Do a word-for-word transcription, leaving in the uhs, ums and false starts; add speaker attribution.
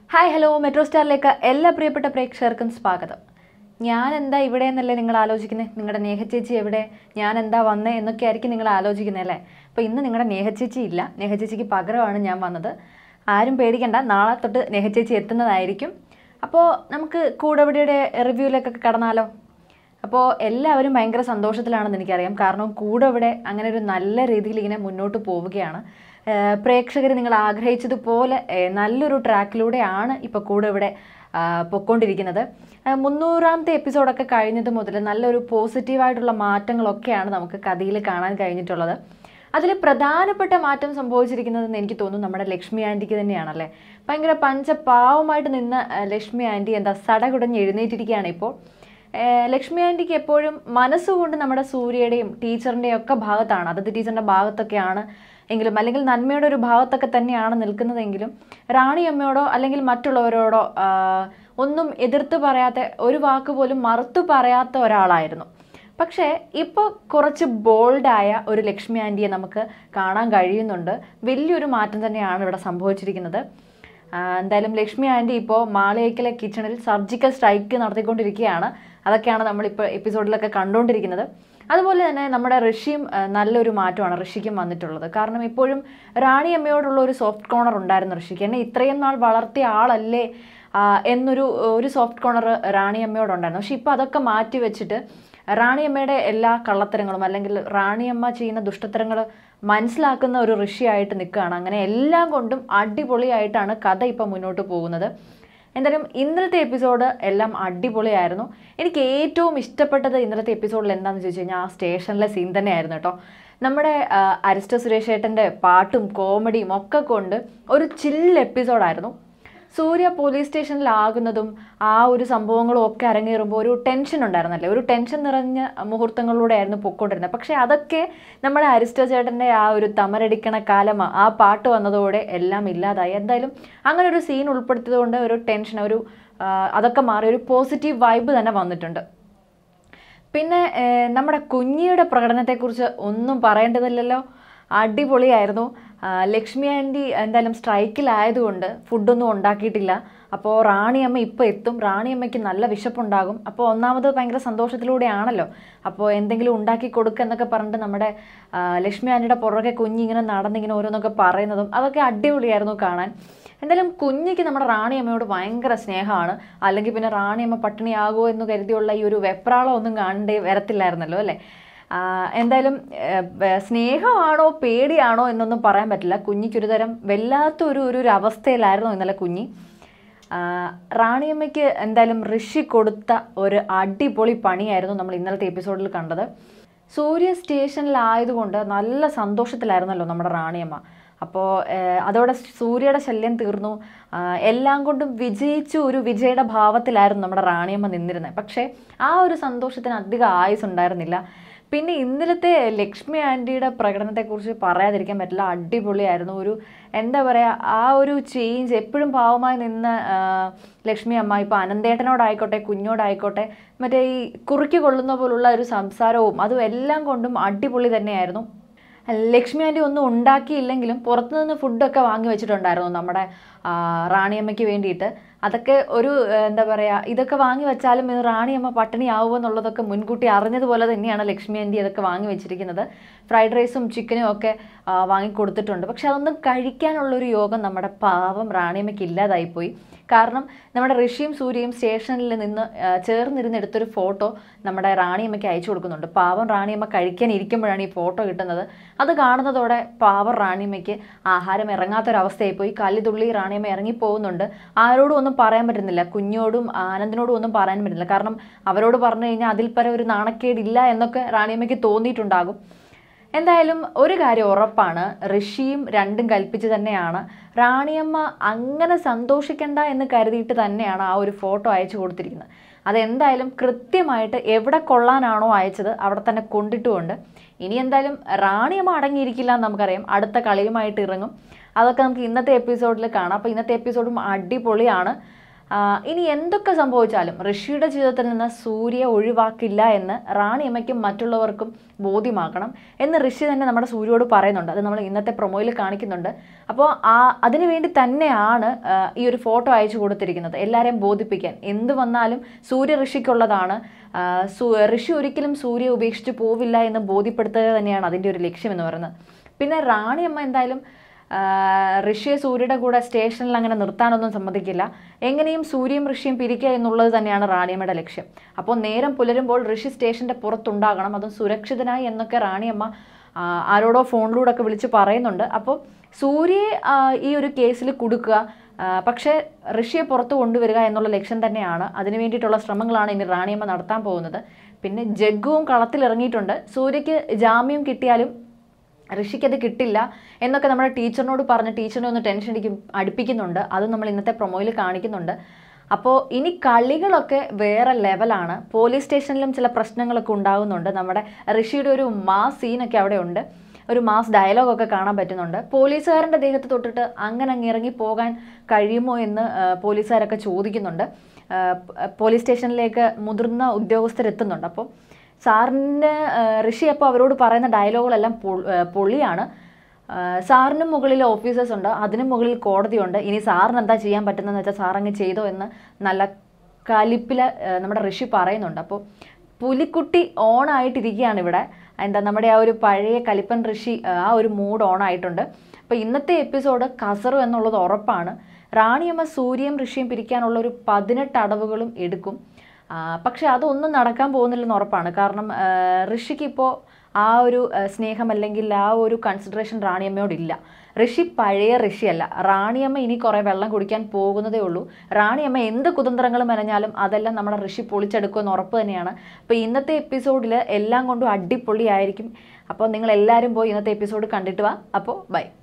Speaker 1: Hi hello metro സ്റ്റാറിലേക്ക് എല്ലാ പ്രിയപ്പെട്ട പ്രേക്ഷകർക്കും സ്വാഗതം. ഞാൻ എന്താ ഇവിടെ എന്നല്ലേ നിങ്ങൾ ആലോചിക്കുന്നത്? നിങ്ങളുടെ നേഹ ചേച്ചി എവിടെ, ഞാൻ എന്താ വന്നേ എന്നൊക്കെ ആയിരിക്കും നിങ്ങൾ ആലോചിക്കുന്നത് അല്ലേ? അപ്പോൾ ഇന്ന് നിങ്ങളുടെ നേഹ ചേച്ചി ഇല്ല, നേഹ ചേച്ചിക്ക് പകരമാണ് ഞാൻ വന്നത്. ആരും പേടിക്കണ്ട, നാളെ തൊട്ട് നേഹ ചേച്ചി എത്തുന്നതായിരിക്കും. അപ്പോൾ നമുക്ക് കൂടവിടിയുടെ റിവ്യൂയിലേക്കൊക്കെ കടന്നാലോ? അപ്പോൾ എല്ലാവരും ഭയങ്കര സന്തോഷത്തിലാണെന്ന് എനിക്കറിയാം. കാരണം കൂടവിടെ അങ്ങനെ ഒരു നല്ല രീതിയിൽ ഇങ്ങനെ മുന്നോട്ട് പോവുകയാണ്. പ്രേക്ഷകർ നിങ്ങൾ ആഗ്രഹിച്ചതുപോലെ നല്ലൊരു ട്രാക്കിലൂടെയാണ് ഇപ്പോൾ കൂടവിടെ പൊയ്ക്കൊണ്ടിരിക്കുന്നത്. മുന്നൂറാമത്തെ എപ്പിസോഡൊക്കെ കഴിഞ്ഞത് മുതൽ നല്ലൊരു പോസിറ്റീവായിട്ടുള്ള മാറ്റങ്ങളൊക്കെയാണ് നമുക്ക് കഥയിൽ കാണാൻ കഴിഞ്ഞിട്ടുള്ളത്. അതിൽ പ്രധാനപ്പെട്ട മാറ്റം സംഭവിച്ചിരിക്കുന്നതെന്ന് എനിക്ക് തോന്നുന്നു നമ്മുടെ ലക്ഷ്മി ആൻറ്റിക്ക് തന്നെയാണല്ലേ. ഭയങ്കര പഞ്ചപാവമായിട്ട് നിന്ന ലക്ഷ്മി ആൻറ്റി എന്താ സടകുടഞ്ഞ് എഴുന്നേറ്റിരിക്കുകയാണ് ഇപ്പോൾ. ലക്ഷ്മി ആൻറ്റിക്ക് എപ്പോഴും മനസ്സുകൊണ്ട് നമ്മുടെ സൂര്യയുടെയും ടീച്ചറിൻ്റെയും ഒക്കെ ഭാഗത്താണ്, അതത് ടീച്ചറിൻ്റെ ഭാഗത്തൊക്കെയാണ് എങ്കിലും, അല്ലെങ്കിൽ നന്മയുടെ ഒരു ഭാഗത്തൊക്കെ തന്നെയാണ് നിൽക്കുന്നതെങ്കിലും റാണി അമ്മയോടോ അല്ലെങ്കിൽ മറ്റുള്ളവരോടോ ഒന്നും എതിർത്ത് പറയാത്ത, ഒരു വാക്ക് പോലും മറുത്തു പറയാത്ത ഒരാളായിരുന്നു. പക്ഷേ ഇപ്പോൾ കുറച്ച് ബോൾഡായ ഒരു ലക്ഷ്മി ആൻറ്റിയെ നമുക്ക് കാണാൻ കഴിയുന്നുണ്ട്. വലിയൊരു മാറ്റം തന്നെയാണ് ഇവിടെ സംഭവിച്ചിരിക്കുന്നത്. എന്തായാലും ലക്ഷ്മി ആൻറ്റി ഇപ്പോൾ മാളിയേക്കലെ കിച്ചണിൽ സർജിക്കൽ സ്ട്രൈക്ക് നടത്തിക്കൊണ്ടിരിക്കുകയാണ്. അതൊക്കെയാണ് നമ്മളിപ്പോൾ എപ്പിസോഡിലൊക്കെ കണ്ടുകൊണ്ടിരിക്കുന്നത്. അതുപോലെ തന്നെ നമ്മുടെ ഋഷിയും നല്ലൊരു മാറ്റമാണ് ഋഷിക്കും വന്നിട്ടുള്ളത്. കാരണം എപ്പോഴും റാണി അമ്മയോടുള്ള ഒരു സോഫ്റ്റ് കോർണർ ഉണ്ടായിരുന്നു ഋഷിക്ക്. എന്നെ ഇത്രയും നാൾ വളർത്തിയ ആളല്ലേ എന്നൊരു ഒരു സോഫ്റ്റ് കോർണർ റാണി അമ്മയോടുണ്ടായിരുന്നു. പക്ഷെ ഇപ്പോൾ അതൊക്കെ മാറ്റി വെച്ചിട്ട് റാണിയമ്മയുടെ എല്ലാ കള്ളത്തരങ്ങളും അല്ലെങ്കിൽ റാണിയമ്മ ചെയ്യുന്ന ദുഷ്ടത്തരങ്ങൾ മനസ്സിലാക്കുന്ന ഒരു ഋഷിയായിട്ട് നിൽക്കുകയാണ്. അങ്ങനെ എല്ലാം കൊണ്ടും അടിപൊളിയായിട്ടാണ് കഥ ഇപ്പം മുന്നോട്ട് പോകുന്നത്. എന്തായാലും ഇന്നലത്തെ എപ്പിസോഡ് എല്ലാം അടിപൊളിയായിരുന്നു. എനിക്ക് ഏറ്റവും ഇഷ്ടപ്പെട്ടത് ഇന്നലത്തെ എപ്പിസോഡിൽ എന്താണെന്ന് ചോദിച്ചു കഴിഞ്ഞാൽ ആ സ്റ്റേഷനിലെ സീൻ തന്നെയായിരുന്നു കേട്ടോ. നമ്മുടെ അരിസ്റ്റോ സുരേഷ് ഏട്ടൻ്റെ പാട്ടും കോമഡിയും ഒക്കെ കൊണ്ട് ഒരു ചിൽ എപ്പിസോഡായിരുന്നു. സൂര്യ പോലീസ് സ്റ്റേഷനിലാകുന്നതും ആ ഒരു സംഭവങ്ങളും ഒക്കെ അരങ്ങേറുമ്പോൾ ഒരു ടെൻഷൻ ഉണ്ടായിരുന്നല്ലേ, ഒരു ടെൻഷൻ നിറഞ്ഞ മുഹൂർത്തങ്ങളിലൂടെ ആയിരുന്നു പൊയ്ക്കൊണ്ടിരുന്നത്. പക്ഷേ അതൊക്കെ നമ്മുടെ അരിസ്റ്റോ ചേട്ടൻ്റെ ആ ഒരു തമരടിക്കണ കാലം ആ പാട്ട് വന്നതോടെ എല്ലാം ഇല്ലാതായി. എന്തായാലും അങ്ങനെ ഒരു സീൻ ഉൾപ്പെടുത്തിയത് കൊണ്ട് ഒരു ടെൻഷൻ, ഒരു അതൊക്കെ മാറി ഒരു പോസിറ്റീവ് വൈബ് തന്നെ വന്നിട്ടുണ്ട്. പിന്നെ നമ്മുടെ കുഞ്ഞിയുടെ പ്രകടനത്തെക്കുറിച്ച് ഒന്നും പറയേണ്ടതില്ലല്ലോ, അടിപൊളിയായിരുന്നു. ലക്ഷ്മി ആൻറ്റി എന്തായാലും സ്ട്രൈക്കിലായതുകൊണ്ട് ഫുഡൊന്നും ഉണ്ടാക്കിയിട്ടില്ല. അപ്പോൾ റാണിയമ്മ ഇപ്പോൾ എത്തും, റാണിയമ്മയ്ക്ക് നല്ല വിശപ്പുണ്ടാകും. അപ്പോൾ ഒന്നാമത് ഭയങ്കര സന്തോഷത്തിലൂടെയാണല്ലോ. അപ്പോൾ എന്തെങ്കിലും ഉണ്ടാക്കി കൊടുക്കുക എന്നൊക്കെ പറഞ്ഞിട്ട് നമ്മുടെ ലക്ഷ്മി ആൻറ്റിയുടെ പുറകെ കുഞ്ഞിങ്ങനെ നടന്നിങ്ങനെ ഓരോന്നൊക്കെ പറയുന്നതും അതൊക്കെ അടിപൊളിയായിരുന്നു കാണാൻ. എന്തായാലും കുഞ്ഞിക്ക് നമ്മുടെ റാണിയമ്മയോട് ഭയങ്കര സ്നേഹമാണ്. അല്ലെങ്കിൽ പിന്നെ റാണിയമ്മ പട്ടിണിയാകുമോ എന്ന് കരുതിയുള്ള ഈ ഒരു വെപ്രാളം ഒന്നും കാണണ്ടേ വരത്തില്ലായിരുന്നല്ലോ അല്ലേ. എന്തായാലും സ്നേഹമാണോ പേടിയാണോ എന്നൊന്നും പറയാൻ പറ്റില്ല. കുഞ്ഞിക്കൊരു തരം വല്ലാത്തൊരു ഒരു ഒരു അവസ്ഥയിലായിരുന്നു ഇന്നലെ കുഞ്ഞി. റാണിയമ്മയ്ക്ക് എന്തായാലും ഋഷി കൊടുത്ത ഒരു അടിപൊളി പണിയായിരുന്നു നമ്മൾ ഇന്നലത്തെ എപ്പിസോഡിൽ കണ്ടത്. സൂര്യ സ്റ്റേഷനിലായതുകൊണ്ട് നല്ല സന്തോഷത്തിലായിരുന്നല്ലോ നമ്മുടെ റാണിയമ്മ. അപ്പോൾ അതോടെ സൂര്യയുടെ ശല്യം തീർന്നു, എല്ലാം കൊണ്ടും വിജയിച്ചു, ഒരു വിജയുടെ ഭാവത്തിലായിരുന്നു നമ്മുടെ റാണിയമ്മ നിന്നിരുന്നത്. പക്ഷേ ആ ഒരു സന്തോഷത്തിന് അധികം ആയുസ് ഉണ്ടായിരുന്നില്ല. പിന്നെ ഇന്നലത്തെ ലക്ഷ്മി ആൻറ്റിയുടെ പ്രകടനത്തെക്കുറിച്ച് പറയാതിരിക്കാൻ പറ്റില്ല, അടിപൊളിയായിരുന്നു. ഒരു എന്താ പറയുക, ആ ഒരു ചേഞ്ച്, എപ്പോഴും പാവമായി നിന്ന ലക്ഷ്മി അമ്മ ഇപ്പോൾ അനന്തേട്ടനോടായിക്കോട്ടെ കുഞ്ഞോടായിക്കോട്ടെ മറ്റേ ഈ കുറുക്കി കൊള്ളുന്ന പോലുള്ള ഒരു സംസാരവും അതും എല്ലാം കൊണ്ടും അടിപൊളി തന്നെയായിരുന്നു. ലക്ഷ്മി ആൻറ്റി ഒന്നും ഉണ്ടാക്കിയില്ലെങ്കിലും പുറത്തുനിന്ന് ഫുഡൊക്കെ വാങ്ങി വെച്ചിട്ടുണ്ടായിരുന്നു നമ്മുടെ റാണിയമ്മയ്ക്ക് വേണ്ടിയിട്ട്. അതൊക്കെ ഒരു എന്താ പറയുക, ഇതൊക്കെ വാങ്ങി വെച്ചാലും ഇത് റാണിയമ്മ പട്ടിണിയാവുമോ എന്നുള്ളതൊക്കെ മുൻകൂട്ടി അറിഞ്ഞതുപോലെ തന്നെയാണ് ലക്ഷ്മി ആൻറ്റി അതൊക്കെ വാങ്ങി വെച്ചിരിക്കുന്നത്. ഫ്രൈഡ് റൈസും ചിക്കനും ഒക്കെ വാങ്ങിക്കൊടുത്തിട്ടുണ്ട്. പക്ഷെ അതൊന്നും കഴിക്കാനുള്ളൊരു യോഗം നമ്മുടെ പാവം റാണിയമ്മയ്ക്ക് ഇല്ലാതായിപ്പോയി. കാരണം നമ്മുടെ ഋഷിയും സൂര്യയും സ്റ്റേഷനിൽ നിന്ന് ചേർന്നിരുന്ന് എടുത്തൊരു ഫോട്ടോ നമ്മുടെ റാണിയമ്മയ്ക്ക് അയച്ചു കൊടുക്കുന്നുണ്ട്. പാവം റാണിയമ്മ കഴിക്കാൻ ഇരിക്കുമ്പോഴാണ് ഈ ഫോട്ടോ കിട്ടുന്നത്. അത് കാണുന്നതോടെ പാവം റാണിയമ്മയ്ക്ക് ആഹാരം ഇറങ്ങാത്തൊരവസ്ഥയായിപ്പോയി. കല്ലിതുള്ളി റാണിയമ്മ ഇറങ്ങിപ്പോകുന്നുണ്ട്. ആരോടും ഒന്നും പറയാൻ പറ്റുന്നില്ല, കുഞ്ഞോടും ആനന്ദിനോടും ഒന്നും പറയാൻ പറ്റുന്നില്ല. കാരണം അവരോട് പറഞ്ഞു കഴിഞ്ഞാൽ അതിൽ പരം ഒരു നാണക്കേടില്ല എന്നൊക്കെ റാണിയമ്മയ്ക്ക് തോന്നിയിട്ടുണ്ടാകും. എന്തായാലും ഒരു കാര്യം ഉറപ്പാണ്, ഋഷിയും രണ്ടും കൽപ്പിച്ച് തന്നെയാണ്. റാണിയമ്മ അങ്ങനെ സന്തോഷിക്കണ്ട എന്ന് കരുതിയിട്ട് തന്നെയാണ് ആ ഒരു ഫോട്ടോ അയച്ചു കൊടുത്തിരിക്കുന്നത്. അതെന്തായാലും കൃത്യമായിട്ട് എവിടെ കൊള്ളാനാണോ അയച്ചത് അവിടെ തന്നെ കൊണ്ടിട്ടുമുണ്ട്. ഇനി എന്തായാലും റാണിയമ്മ അടങ്ങിയിരിക്കില്ല എന്ന് നമുക്കറിയാം, അടുത്ത കളിയുമായിട്ട് ഇറങ്ങും. അതൊക്കെ നമുക്ക് ഇന്നത്തെ എപ്പിസോഡിൽ കാണാം. അപ്പോൾ ഇന്നത്തെ എപ്പിസോഡും അടിപൊളിയാണ്. ഇനി എന്തൊക്കെ സംഭവിച്ചാലും ഋഷിയുടെ ജീവിതത്തിൽ നിന്ന് സൂര്യയെ ഒഴിവാക്കില്ല എന്ന് റാണിയമ്മയ്ക്കും മറ്റുള്ളവർക്കും ബോധ്യമാക്കണം എന്ന് ഋഷി തന്നെ നമ്മുടെ സൂര്യയോട് പറയുന്നുണ്ട്. അത് നമ്മൾ ഇന്നത്തെ പ്രൊമോയിൽ കാണിക്കുന്നുണ്ട്. അപ്പോൾ ആ അതിനുവേണ്ടി തന്നെയാണ് ഈ ഒരു ഫോട്ടോ അയച്ചു കൊടുത്തിരിക്കുന്നത്, എല്ലാവരെയും ബോധിപ്പിക്കാൻ. എന്ത് വന്നാലും സൂര്യ ഋഷിക്കുള്ളതാണ്, ഋഷി ഒരിക്കലും സൂര്യ ഉപേക്ഷിച്ച് പോവില്ല എന്ന് ബോധ്യപ്പെടുത്തുക തന്നെയാണ് അതിൻ്റെ ഒരു ലക്ഷ്യം എന്ന് പറയുന്നത്. പിന്നെ റാണിയമ്മ എന്തായാലും ഋഷിയെ സൂര്യയുടെ കൂടെ സ്റ്റേഷനിൽ അങ്ങനെ നിർത്താനൊന്നും സമ്മതിക്കില്ല. എങ്ങനെയും സൂര്യയും ഋഷിയും പിരിക്കുക എന്നുള്ളത് തന്നെയാണ് റാണിയമ്മയുടെ ലക്ഷ്യം. അപ്പോൾ നേരം പുലരുമ്പോൾ ഋഷി സ്റ്റേഷൻ്റെ പുറത്തുണ്ടാകണം, അതും സുരക്ഷിതനായി എന്നൊക്കെ റാണിയമ്മ ആരോടോ ഫോണിലൂടെ ഒക്കെ വിളിച്ച് പറയുന്നുണ്ട്. അപ്പോൾ സൂര്യയെ ഈ ഒരു കേസിൽ കുടുക്കുക, പക്ഷേ ഋഷിയെ പുറത്ത് കൊണ്ടുവരിക എന്നുള്ള ലക്ഷ്യം തന്നെയാണ്. അതിനു വേണ്ടിയിട്ടുള്ള ശ്രമങ്ങളാണ് ഇനി റാണിയമ്മ നടത്താൻ പോകുന്നത്. പിന്നെ ജഗ്ഗുവും കളത്തിലിറങ്ങിയിട്ടുണ്ട്. സൂര്യയ്ക്ക് ജാമ്യം കിട്ടിയാലും ഋഷിക്കത് കിട്ടില്ല എന്നൊക്കെ നമ്മുടെ ടീച്ചറിനോട് പറഞ്ഞ് ടീച്ചറിനെ ഒന്ന് ടെൻഷൻ അടിക്കും അടുപ്പിക്കുന്നുണ്ട്. അതും നമ്മൾ ഇന്നത്തെ പ്രൊമോയിൽ കാണിക്കുന്നുണ്ട്. അപ്പോൾ ഇനി കളികളൊക്കെ വേറെ ലെവലാണ്. പോലീസ് സ്റ്റേഷനിലും ചില പ്രശ്നങ്ങളൊക്കെ ഉണ്ടാകുന്നുണ്ട്. നമ്മുടെ ഋഷിയുടെ ഒരു മാസ് സീനൊക്കെ അവിടെ ഉണ്ട്, ഒരു മാസ് ഡയലോഗൊക്കെ കാണാൻ പറ്റുന്നുണ്ട്. പോലീസുകാരൻ്റെ ദേഹത്ത് തൊട്ടിട്ട് അങ്ങനെ അങ്ങ് ഇറങ്ങി പോകാൻ കഴിയുമോ എന്ന് പോലീസുകാരൊക്കെ ചോദിക്കുന്നുണ്ട്. പോലീസ് സ്റ്റേഷനിലേക്ക് മുതിർന്ന ഉദ്യോഗസ്ഥരെത്തുന്നുണ്ട്. അപ്പോൾ സാറിൻ്റെ ഋഷി അപ്പോൾ അവരോട് പറയുന്ന ഡയലോഗുകളെല്ലാം പൊള്ളിയാണ്. സാറിനും മുകളിൽ ഓഫീസേഴ്സ് ഉണ്ട്, അതിനും മുകളിൽ കോടതിയുണ്ട്. ഇനി സാറിന് എന്താ ചെയ്യാൻ പറ്റുന്നതെന്ന് വെച്ചാൽ സാറങ്ങ് ചെയ്തോ എന്ന് നല്ല കലിപ്പിൽ നമ്മുടെ ഋഷി പറയുന്നുണ്ട്. അപ്പോൾ പുലിക്കുട്ടി ഓണായിട്ടിരിക്കുകയാണ് ഇവിടെ. എന്താ നമ്മുടെ ആ ഒരു പഴയ കലിപ്പൻ ഋഷി ആ ഒരു മൂഡ് ഓണായിട്ടുണ്ട്. അപ്പോൾ ഇന്നത്തെ എപ്പിസോഡ് കസറു എന്നുള്ളത് ഉറപ്പാണ്. റാണിയമ്മ സൂര്യയും ഋഷിയും പിരിക്കാനുള്ള ഒരു പതിനെട്ട് അടവുകളും എടുക്കും. പക്ഷെ അതൊന്നും നടക്കാൻ പോകുന്നില്ലെന്ന് ഉറപ്പാണ്. കാരണം ഋഷിക്ക് ഇപ്പോൾ ആ ഒരു സ്നേഹം അല്ലെങ്കിൽ ആ ഒരു കൺസിഡറേഷൻ റാണിയമ്മയോടില്ല. ഋഷി പഴയ ഋഷിയല്ല. റാണിയമ്മ ഇനി കുറേ വെള്ളം കുടിക്കാൻ പോകുന്നതേ ഉള്ളൂ. റാണിയമ്മ എന്ത് കുതന്ത്രങ്ങൾ മെനഞ്ഞാലും അതെല്ലാം നമ്മുടെ ഋഷി പൊളിച്ചെടുക്കുമെന്ന് ഉറപ്പ് തന്നെയാണ്. അപ്പോൾ ഇന്നത്തെ എപ്പിസോഡിൽ എല്ലാം കൊണ്ടും അടിപൊളിയായിരിക്കും. അപ്പോൾ നിങ്ങൾ എല്ലാവരും പോയി ഇന്നത്തെ എപ്പിസോഡ് കണ്ടിട്ട് വാ. അപ്പോൾ ബൈ.